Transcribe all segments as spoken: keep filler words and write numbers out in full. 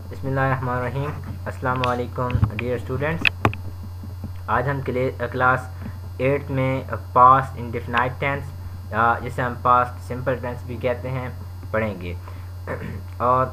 بسم اللہ الرحمن الرحیم. السلام علیکم ڈیئر اسٹوڈنٹس. آج ہم کلاس ایٹھ میں پاسٹ انڈیفینائٹ ٹینس یا جسے ہم پاسٹ سمپل ٹینس بھی کہتے ہیں پڑھیں گے. اور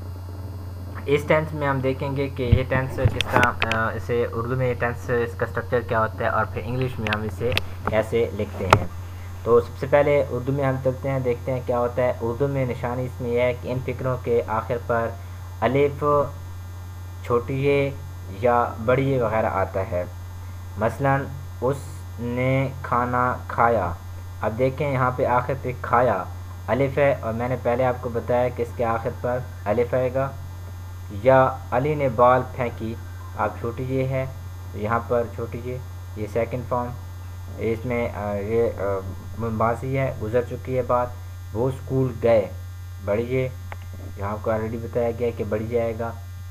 اس ٹینس میں ہم دیکھیں گے کہ یہ ٹینس کس طرح اسے اردو میں یہ ٹینس اس کا اسٹرکچر کیا ہوتا ہے اور پھر انگلش میں ہم اسے کیسے لکھتے ہیں. تو سب سے پہلے اردو میں ہم چلتے ہیں، دیکھتے ہیں کیا ہوتا ہے. اردو میں نشانی اس میں یہ ہے کہ ان فکروں کے آخر پر الف، چھوٹی اے یا بڑی اے وغیرہ آتا ہے. مثلا اس نے کھانا کھایا. اب دیکھیں یہاں پہ آخر پہ کھایا الف ہے، اور میں نے پہلے آپ کو بتایا کہ اس کے آخر پر الف آئے گا. یا علی نے بال پھینکی. اب چھوٹی اے ہے تو یہاں پر چھوٹی اے، یہ سیکنڈ فارم. اس میں یہ ماضی ہے، گزر چکی ہے بات. وہ اسکول گئے، بڑی اے، یہاں آپ کو آلریڈی بتایا گیا کہ بڑی اے آئے گا.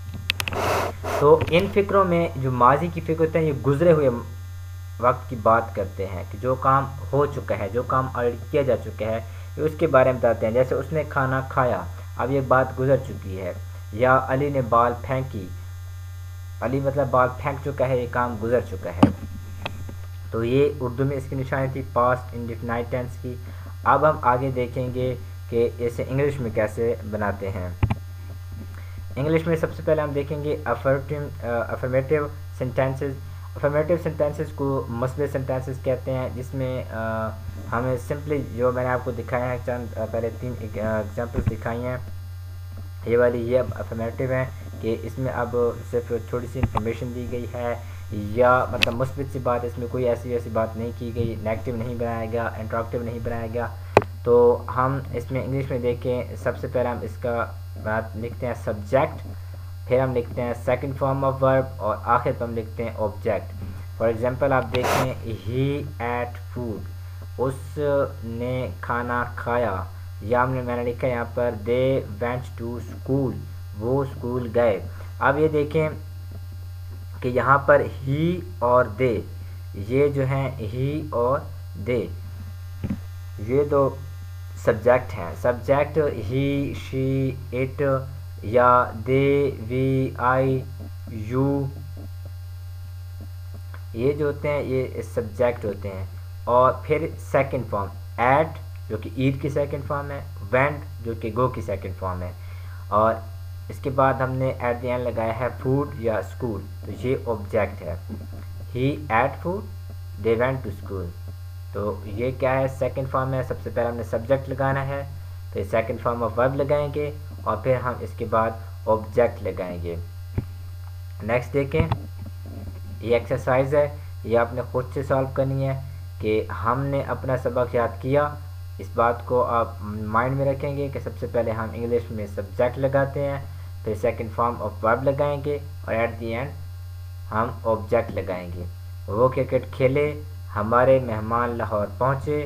تو ان فکروں میں جو ماضی کی فکر ہوتے ہیں یہ گزرے ہوئے وقت کی بات کرتے ہیں کہ جو کام ہو چکا ہے، جو کام آلریڈی کیا جا چکا ہے، یہ اس کے بارے میں بتاتے ہیں. جیسے اس نے کھانا کھایا، اب یہ بات گزر چکی ہے. یا علی نے بال پھینکی، علی مطلب بال پھینک چکا ہے، یہ کام گزر چکا ہے. تو یہ اردو میں اس کی نشانی تھی پاسٹ انڈیفینائٹ ٹینس کی. اب ہم آگے دیکھیں گے کہ اسے انگلش میں کیسے بناتے ہیں. انگلش میں سب سے پہلے ہم دیکھیں گے افرمیٹیو سینٹینسز. افرمیٹیو سینٹینسز کو مثبت سینٹینسز کہتے ہیں، جس میں ہمیں سمپلی جو میں نے آپ کو دکھایا ہے، چند پہلے تین ایگزامپلس دکھائی ہیں. یہ والی یہ اب افرمیٹیو ہے کہ اس میں اب صرف تھوڑی سی انفارمیشن دی گئی ہے، یا مطلب مثبت سی بات، اس میں کوئی ایسی ایسی بات نہیں کی گئی، نیگیٹو نہیں بنایا گیا، انٹراکٹیو نہیں بنایا گیا. تو ہم اس میں انگلش میں دیکھیں، سب سے پہلے ہم اس کا بات لکھتے ہیں سبجیکٹ، پھر ہم لکھتے ہیں سیکنڈ فارم آف ورب، اور آخر پہ ہم لکھتے ہیں آبجیکٹ. فار ایگزامپل آپ دیکھیں، ہی ایٹ فوڈ، اس نے کھانا کھایا. یا ہم نے میں نے لکھا یہاں پر دے وینٹ ٹو اسکول، وہ اسکول گئے. اب یہ دیکھیں کہ یہاں پر ہی اور دے، یہ جو ہیں ہی اور دے، یہ دو سبجیکٹ ہیں. سبجیکٹ ہی، شی، اٹ، یا دے، وی، آئی، یو، یہ جو ہوتے ہیں یہ سبجیکٹ ہوتے ہیں. اور پھر سیکنڈ فارم ایٹ، جو کہ ایٹ کی سیکنڈ فارم ہے، وینٹ جو کہ گو کی سیکنڈ فارم ہے. اور اس کے بعد ہم نے ایٹ دی اینڈ لگایا ہے فوڈ یا اسکول، تو یہ آبجیکٹ ہے. He eat food, they went to school. تو یہ کیا ہے؟ سیکنڈ فارم ہے. سب سے پہلے ہم نے سبجیکٹ لگانا ہے، پھر سیکنڈ فارم آف ورب لگائیں گے، اور پھر ہم اس کے بعد آبجیکٹ لگائیں گے. نیکسٹ دیکھیں، یہ ایکسرسائز ہے، یہ آپ نے خود سے سالو کرنی ہے کہ ہم نے اپنا سبق یاد کیا. اس بات کو آپ مائنڈ میں رکھیں گے کہ سب سے پہلے ہم انگلش میں سبجیکٹ لگاتے ہیں، پھر سیکنڈ فارم آف ورب لگائیں گے، اور ایٹ دی اینڈ ہم آبجیکٹ لگائیں گے. وہ کرکٹ کھیلے، ہمارے مہمان لاہور پہنچے،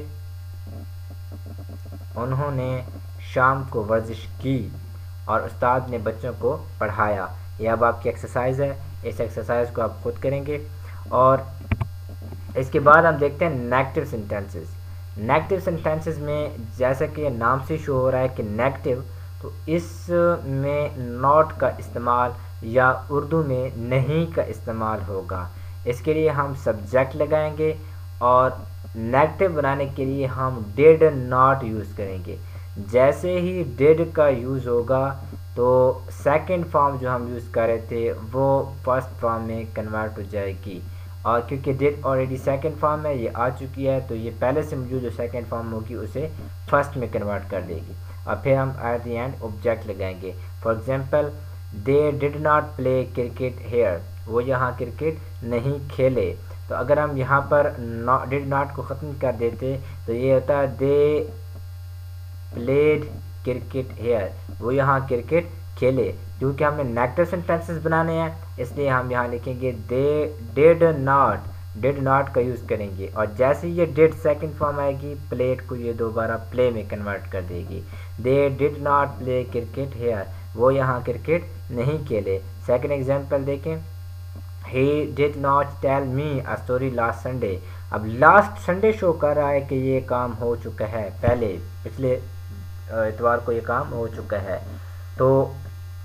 انہوں نے شام کو ورزش کی، اور استاد نے بچوں کو پڑھایا. یہ اب آپ کی ایکسرسائز ہے، اس ایکسرسائز کو آپ خود کریں گے. اور اس کے بعد ہم دیکھتے ہیں نیگیٹو سینٹینسز. نیگیٹو سینٹینسز میں جیسا کہ نام سے شو ہو رہا ہے کہ نیگیٹو، تو اس میں ناٹ کا استعمال یا اردو میں نہیں کا استعمال ہوگا. اس کے لیے ہم سبجیکٹ لگائیں گے، اور نیگیٹو بنانے کے لیے ہم ڈیڈ ناٹ یوز کریں گے. جیسے ہی ڈیڈ کا یوز ہوگا تو سیکنڈ فارم جو ہم یوز کر رہے تھے وہ فرسٹ فارم میں کنورٹ ہو جائے گی. اور کیونکہ ڈیڈ آلریڈی سیکنڈ فارم ہے، یہ آ چکی ہے، تو یہ پہلے سے موجود جو سیکنڈ فارم ہوگی اسے فرسٹ میں کنورٹ کر دے گی. اور پھر ہم ایٹ دی اینڈ آبجیکٹ لگائیں گے. For example they did not play cricket here, وہ یہاں کرکٹ نہیں کھیلے. تو اگر ہم یہاں پر ڈڈ ناٹ کو ختم کر دیتے تو یہ ہوتا ہے دے پلیڈ کرکٹ ہیئر، وہ یہاں کرکٹ کھیلے. کیونکہ ہم نے نیگیٹو سینٹینسز بنانے ہیں، اس لیے ہم یہاں لکھیں گے they did not, did not کا یوز کریں گے. اور جیسے یہ ڈیڈ سیکنڈ فارم آئے گی، پلیڈ کو یہ دوبارہ پلے میں کنورٹ کر دے گی. They did not play cricket here, وہ یہاں کرکٹ نہیں کھیلے. سیکنڈ ایگزامپل دیکھیں، he did not tell me a story last Sunday. اب لاسٹ سنڈے شو کر رہا ہے کہ یہ کام ہو چکا ہے، پہلے پچھلے اتوار کو یہ کام ہو چکا ہے. تو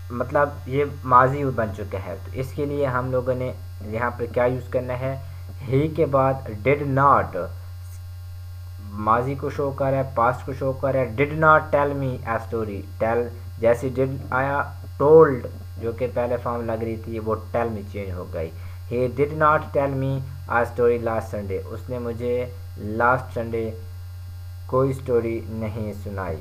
مطلب یہ ماضی بن چکا ہے، تو اس کے لیے ہم لوگوں نے یہاں پر کیا یوز کرنا ہے، ہی کے بعد ڈڈ ناٹ، ماضی کو شو کر رہا ہے، پاسٹ کو شو کر رہا ہے. Did not tell me a story, tell جیسے ڈڈ آیا، ٹولڈ جو کہ پہلے فارم لگ رہی تھی وہ ٹیل می چینج ہو گئی. He did not tell me a story last Sunday, اس نے مجھے لاسٹ سنڈے کوئی اسٹوری نہیں سنائی.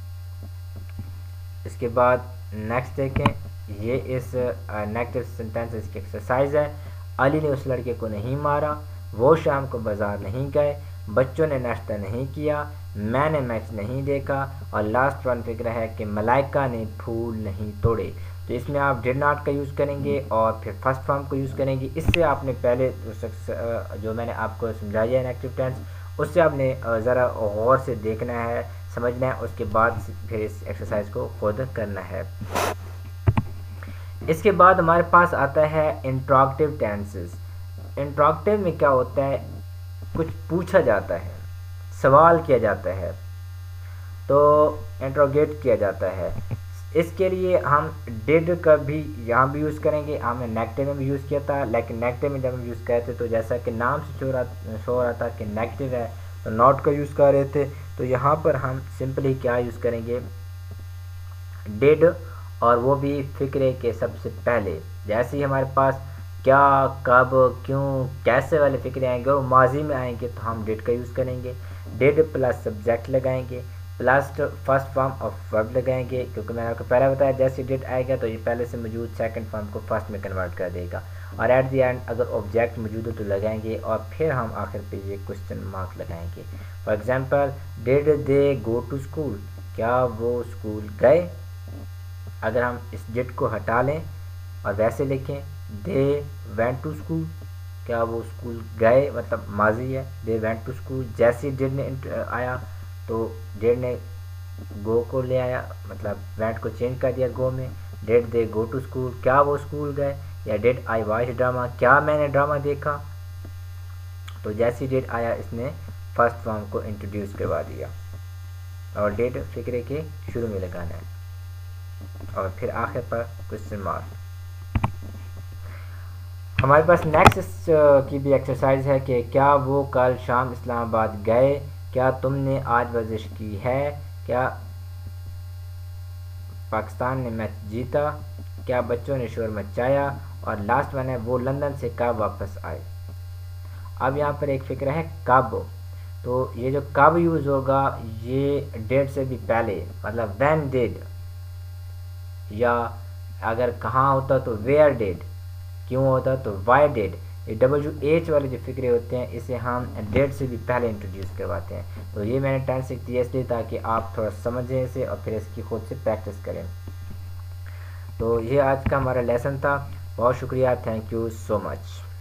اس کے بعد نیکسٹ دیکھیں، یہ اس نیگیٹو سینٹینس کی ایکسرسائز ہے. علی نے اس لڑکے کو نہیں مارا، وہ شام کو بازار نہیں گئے، بچوں نے ناشتہ نہیں کیا، میں نے میچ نہیں دیکھا، اور لاسٹ ون فکر ہے کہ ملائکہ نے پھول نہیں توڑے. تو اس میں آپ ڈڈ ناٹ کا یوز کریں گے اور پھر فرسٹ فارم کو یوز کریں گے. اس سے آپ نے پہلے جو میں نے آپ کو سمجھایا ہے نیگیٹو ٹینس، اس سے آپ نے ذرا غور سے دیکھنا ہے، سمجھنا ہے، اس کے بعد پھر اس ایکسرسائز کو خود کرنا ہے. اس کے بعد ہمارے پاس آتا ہے انٹراگیٹو ٹینسز. انٹراگیٹو میں کیا ہوتا ہے، کچھ پوچھا جاتا ہے، سوال کیا جاتا ہے، تو انٹروگیٹ کیا جاتا ہے. اس کے لیے ہم ڈیڈ کا بھی یہاں بھی یوز کریں گے. ہم نے نیگیٹو میں بھی یوز کیا تھا، لیکن نیگیٹو میں جب ہم یوز کرتے تو جیسا کہ نام سے شو ہو رہا تھا کہ نیگیٹو ہے تو ناٹ کا یوز کر رہے تھے. تو یہاں پر ہم سمپلی کیا یوز کریں گے، ڈیڈ، اور وہ بھی فکرے کے سب سے پہلے. جیسے ہی ہمارے پاس کیا، کب، کیوں، کیسے والے فکرے آئیں گے اور ماضی میں آئیں گے تو ہم ڈیڈ کا یوز کریں گے. ڈیڈ پلس سبجیکٹ لگائیں گے، plus first form of verb لگائیں گے، کیونکہ میں نے آپ کو پہلے بتایا جیسے ڈیڈ آئے گا تو یہ پہلے سے موجود سیکنڈ فارم کو فرسٹ میں کنورٹ کر دے گا. اور ایٹ دی اینڈ اگر آبجیکٹ موجود ہو تو لگائیں گے، اور پھر ہم آخر پہ یہ کوشچن مارک لگائیں گے. For example did they go to school, کیا وہ اسکول گئے. اگر ہم اس ڈیڈ کو ہٹا لیں اور ویسے لکھیں دے وینٹ ٹو اسکول، کیا وہ اسکول گئے، مطلب ماضی ہے، دے وینٹ ٹو اسکول. جیسے ڈیڈ نے آیا تو ڈیڈ نے گو کو لے آیا، مطلب وینٹ کو چینج کر دیا گو میں. Did they go to school, کیا وہ اسکول گئے. یا ڈیڈ آئی واچ ڈرامہ، کیا میں نے ڈرامہ دیکھا. تو جیسے ڈیڈ آیا اس نے فرسٹ فارم کو انٹروڈیوس کروا دیا، اور ڈیڈ فکرے کے شروع میں لگانا ہے اور پھر آخر پر کوشچن مارک. ہمارے پاس نیکسٹ کی بھی ایکسرسائز ہے کہ کیا وہ کل شام اسلام آباد گئے، کیا تم نے آج ورزش کی ہے، کیا پاکستان نے میچ جیتا، کیا بچوں نے شور مچایا، اور لاسٹ ون ہے وہ لندن سے کب واپس آئے. اب یہاں پر ایک فکر ہے کب، تو یہ جو کب یوز ہوگا یہ ڈیٹ سے بھی پہلے، مطلب وین ڈیڈ، یا اگر کہاں ہوتا تو ویئر ڈیڈ، کیوں ہوتا تو وائی ڈیڈ. یہ ڈبلیو ایچ والے جو فکرے ہوتے ہیں اسے ہم ڈیٹ سے بھی پہلے انٹروڈیوس کرواتے ہیں. تو یہ میں نے ٹینس ایک دیا اس لیے تاکہ آپ تھوڑا سمجھیں اسے اور پھر اس کی خود سے پریکٹس کریں. تو یہ آج کا ہمارا لیسن تھا. بہت شکریہ، تھینک یو سو مچ.